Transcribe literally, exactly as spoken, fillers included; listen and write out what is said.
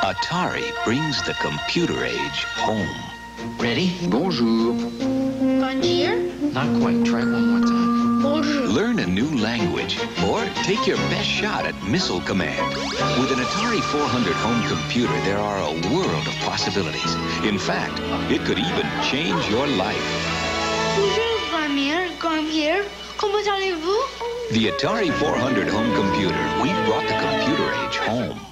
Atari brings the computer age home. Ready? Bonjour. Bonjour? Not quite. Try one more time. Bonjour. Learn a new language or take your best shot at missile command. With an Atari four hundred home computer, there are a world of possibilities. In fact, it could even change your life. Bonjour, grand-mère, grand-père. Comment allez-vous? The Atari four hundred home computer, we brought the computer age home.